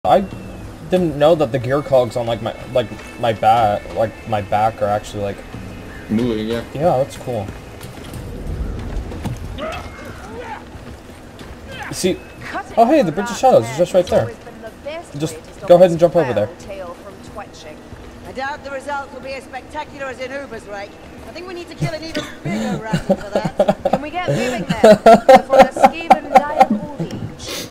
I didn't know that the gear cogs on like my back are actually like moving. Yeah. Yeah, that's cool. See, oh hey, the Bridge of Shadows is just right there. Just go ahead and jump over there. I doubt the result will be as spectacular as in Uber's rake. I think we need to kill an even bigger rattle for that. Can we get moving then? Before